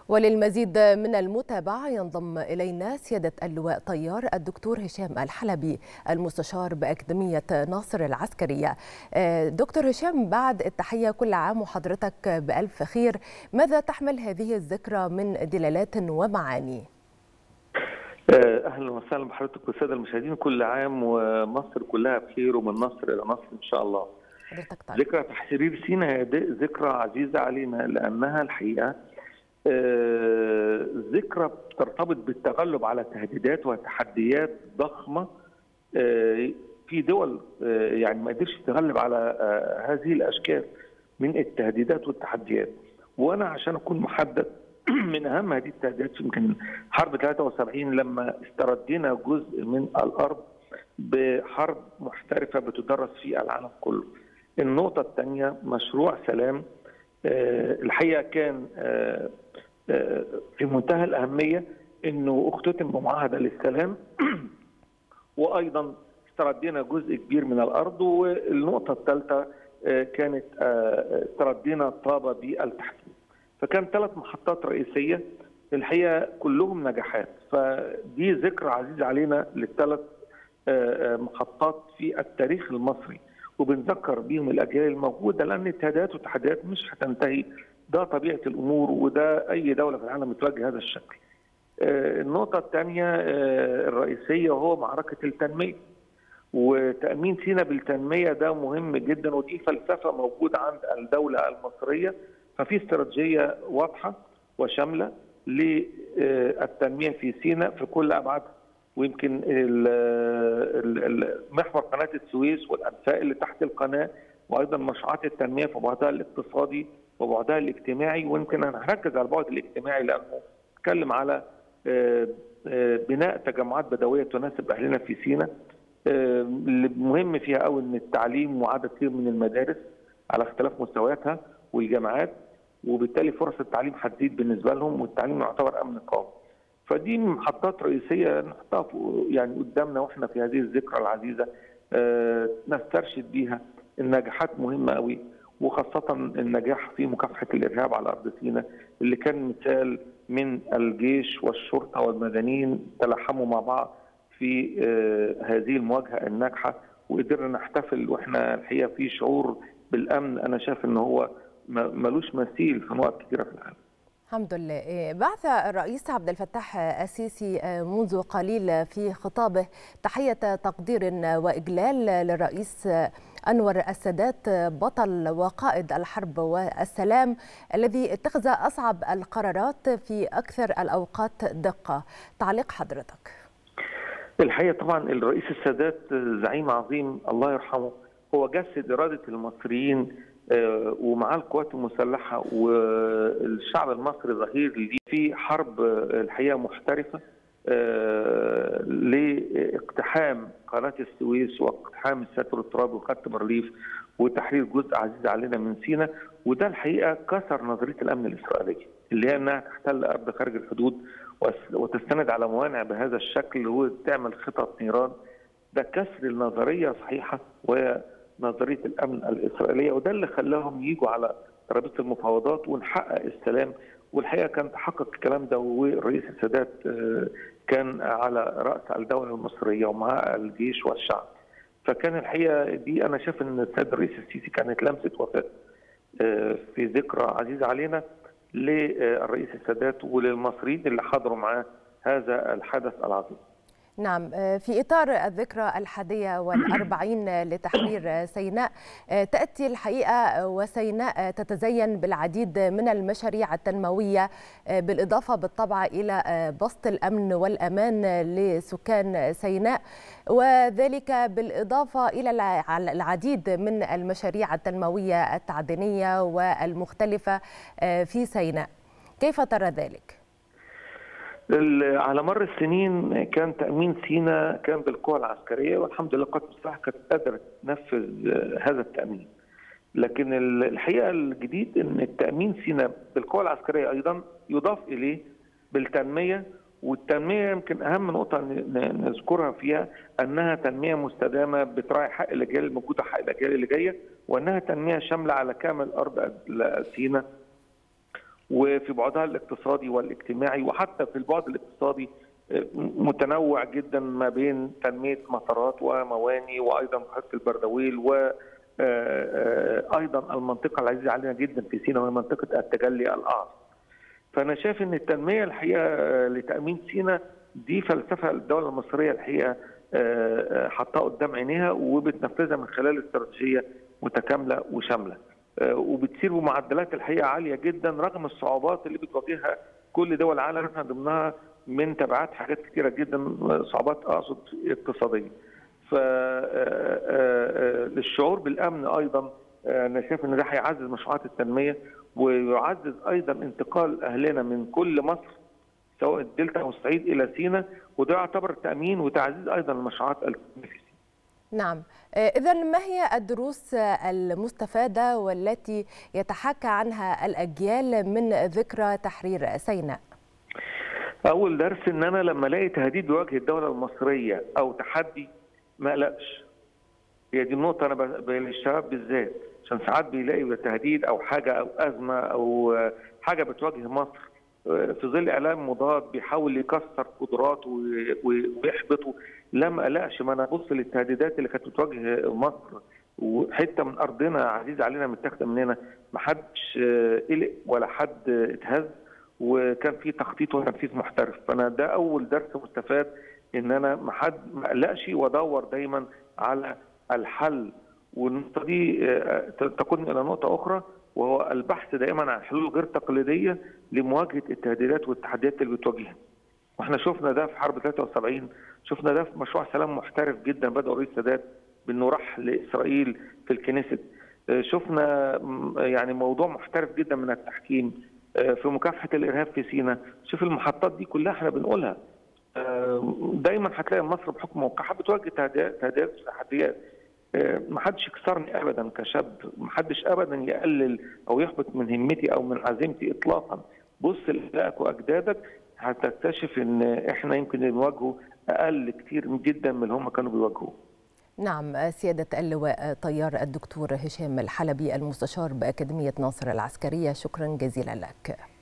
وللمزيد من المتابعة ينضم إلينا سيادة اللواء طيار الدكتور هشام الحلبي المستشار بأكاديمية ناصر العسكرية. دكتور هشام، بعد التحية كل عام وحضرتك بألف خير. ماذا تحمل هذه الذكرى من دلالات ومعاني؟ أهلا وسهلا بحضرتك والسادة المشاهدين، كل عام ومصر كلها بخير ومن نصر إلى نصر إن شاء الله. ذكرى تحرير سيناء ذكرى عزيزة علينا لأنها الحقيقة ذكرى ترتبط بالتغلب على تهديدات وتحديات ضخمة في دول يعني ما قدرش تتغلب على هذه الأشكال من التهديدات والتحديات. وأنا عشان أكون محدد، من أهم هذه التهديدات يمكن حرب 73 لما استردينا جزء من الأرض بحرب محترفة بتدرس في العالم كله. النقطة الثانية مشروع سلام الحقيقة كان في منتهى الأهمية إنه اختتم بمعاهدة للسلام وأيضا استردينا جزء كبير من الأرض. والنقطة الثالثة كانت استردينا طابة بالتحكيم. فكان 3 محطات رئيسية الحقيقة كلهم نجاحات، فدي ذكرى عزيزة علينا لل3 محطات في التاريخ المصري، وبنذكر بيهم الأجيال الموجودة لأن التهديدات والتحديات مش هتنتهي، ده طبيعة الأمور وده أي دولة في العالم بتواجه هذا الشكل. النقطة الثانية الرئيسية وهو معركة التنمية، وتأمين سيناء بالتنمية ده مهم جدا، ودي فلسفة موجودة عند الدولة المصرية. ففي استراتيجية واضحة وشاملة للتنمية في سيناء في كل أبعادها، ويمكن محور قناة السويس والأنفاق اللي تحت القناة وأيضا مشروعات التنمية في بعدها الاقتصادي وبعدها الاجتماعي. ويمكن أنا هركز على البعد الاجتماعي لأنه نتكلم على بناء تجمعات بدوية تناسب أهلنا في سيناء. المهم فيها قوي إن التعليم وعدد كبير من المدارس على اختلاف مستوياتها والجامعات، وبالتالي فرص التعليم هتزيد بالنسبة لهم، والتعليم يعتبر أمن قومي. فدي محطات رئيسية نحطها يعني قدامنا واحنا في هذه الذكرى العزيزة، نسترشد بيها. النجاحات مهمة قوي، وخاصة النجاح في مكافحة الإرهاب على أرض سيناء اللي كان مثال من الجيش والشرطة والمدنيين تلاحموا مع بعض في هذه المواجهة الناجحة، وقدرنا نحتفل واحنا الحقيقة في شعور بالأمن أنا شايف إن هو ملوش مثيل في نقط كثيرة في العالم. الحمد لله. بعث الرئيس عبد الفتاح السيسي منذ قليل في خطابه تحية تقدير وإجلال للرئيس أنور السادات بطل وقائد الحرب والسلام الذي اتخذ أصعب القرارات في أكثر الأوقات دقة. تعليق حضرتك؟ الحقيقة طبعا الرئيس السادات زعيم عظيم الله يرحمه، هو جسد إرادة المصريين ومعاه القوات المسلحة والشعب المصري ظهير ليه في حرب الحقيقة محترفة لاقتحام قناة السويس واقتحام الساتر الترابي وخط بارليف وتحرير جزء عزيز علينا من سيناء. وده الحقيقة كسر نظرية الأمن الإسرائيلية اللي هي أنها تحتل أرض خارج الحدود وتستند على موانع بهذا الشكل وتعمل خطط نيران. ده كسر النظرية صحيحة وهي نظرية الأمن الإسرائيلية، وده اللي خلاهم يجوا على ترابيزة المفاوضات ونحقق السلام. والحقيقة كان تحقق الكلام ده، والرئيس السادات كان على رأس الدولة المصرية ومع الجيش والشعب. فكان الحقيقة دي أنا شايف أن السيد الرئيس السيسي كانت لمسة وفاة في ذكرى عزيزة علينا للرئيس السادات وللمصريين اللي حضروا معاه هذا الحدث العظيم. نعم، في إطار الذكرى 41 لتحرير سيناء تأتي الحقيقة وسيناء تتزين بالعديد من المشاريع التنموية، بالإضافة بالطبع إلى بسط الأمن والأمان لسكان سيناء، وذلك بالإضافة إلى العديد من المشاريع التنموية التعدينية والمختلفة في سيناء. كيف ترى ذلك؟ على مر السنين كان تأمين سيناء كان بالقوى العسكرية، والحمد لله القوات المسلحة كانت قادرة تنفذ هذا التأمين. لكن الحقيقة الجديد أن التأمين سيناء بالقوى العسكرية أيضا يضاف إليه بالتنمية. والتنمية يمكن أهم نقطة نذكرها فيها أنها تنمية مستدامة بتراعي حق الأجيال الموجودة، حق الأجيال اللي جاية، وأنها تنمية شاملة على كامل أرض سيناء. وفي بعدها الاقتصادي والاجتماعي، وحتى في البعد الاقتصادي متنوع جدا ما بين تنميه مطارات ومواني، وايضا محيط البردويل، وايضا المنطقه العزيزه علينا جدا في سيناء وهي منطقه التجلي الاعظم. فانا شايف ان التنميه الحقيقه لتامين سيناء دي فلسفه الدوله المصريه الحقيقه حطها قدام عينيها وبتنفذها من خلال استراتيجيه متكامله وشامله، وبتسير بمعدلات الحقيقه عاليه جدا رغم الصعوبات اللي بتواجهها كل دول العالم، احنا ضمنها من تبعات حاجات كثيره جدا، صعوبات اقصد اقتصاديه. فالشعور بالامن ايضا انا شايف ان ده هيعزز مشروعات التنميه، ويعزز ايضا انتقال اهلنا من كل مصر سواء الدلتا او الصعيد الى سيناء، وده يعتبر تامين وتعزيز ايضا المشروعات التنمويه. نعم، إذا ما هي الدروس المستفادة والتي يتحكى عنها الأجيال من ذكرى تحرير سيناء؟ أول درس إن أنا لما ألاقي تهديد بيواجه الدولة المصرية أو تحدي ما أقلقش. هي دي النقطة أنا للشباب بالذات، عشان ساعات بيلاقي تهديد أو حاجة أو أزمة أو حاجة بتواجه مصر في ظل إعلام مضاد بيحاول يكسر قدراته ويحبطه. لا ما قلقش، ما انا ابص للتهديدات اللي كانت بتواجه مصر وحته من ارضنا عزيزه علينا متاخده مننا، ما حدش قلق ولا حد اتهز، وكان في تخطيط وتنفيذ محترف. فانا ده اول درس مستفاد، ان انا ما اقلقش وادور دايما على الحل. والنقطه دي تقودني الى نقطه اخرى، وهو البحث دائما عن حلول غير تقليديه لمواجهه التهديدات والتحديات اللي بتواجهنا. واحنا شفنا ده في حرب 73، شفنا ده في مشروع سلام محترف جدا بدأ الرئيس السادات بانه راح لاسرائيل في الكنيست. شفنا يعني موضوع محترف جدا من التحكيم في مكافحه الارهاب في سيناء. شوف المحطات دي كلها احنا بنقولها. دايما هتلاقي مصر بحكم موقعها بتواجه تهديدات وتحديات. ما حدش يكسرني ابدا كشاب، ما حدش ابدا يقلل او يحبط من همتي او من عزيمتي اطلاقا. بص لابائك واجدادك هتكتشف ان احنا يمكن نواجهه اقل كتير جدا من اللي هم كانوا بيواجهوه. نعم، سيادة اللواء طيار الدكتور هشام الحلبي المستشار بأكاديمية ناصر العسكرية، شكرا جزيلا لك.